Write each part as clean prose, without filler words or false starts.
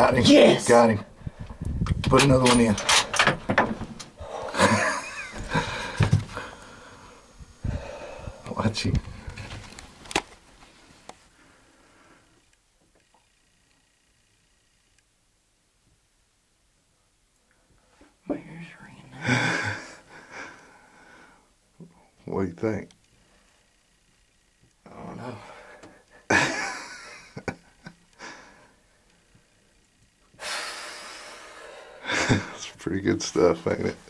Got him. Yes. Got him. Put another one in. Watch him. My ears ringing now. What do you think? I don't know. It's pretty good stuff, ain't it?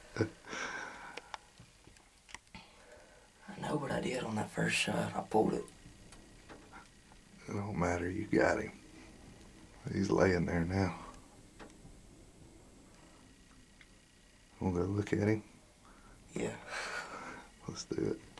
I know what I did on that first shot. I pulled it. It don't matter, you got him. He's laying there now. We'll go look at him. Yeah. Let's do it.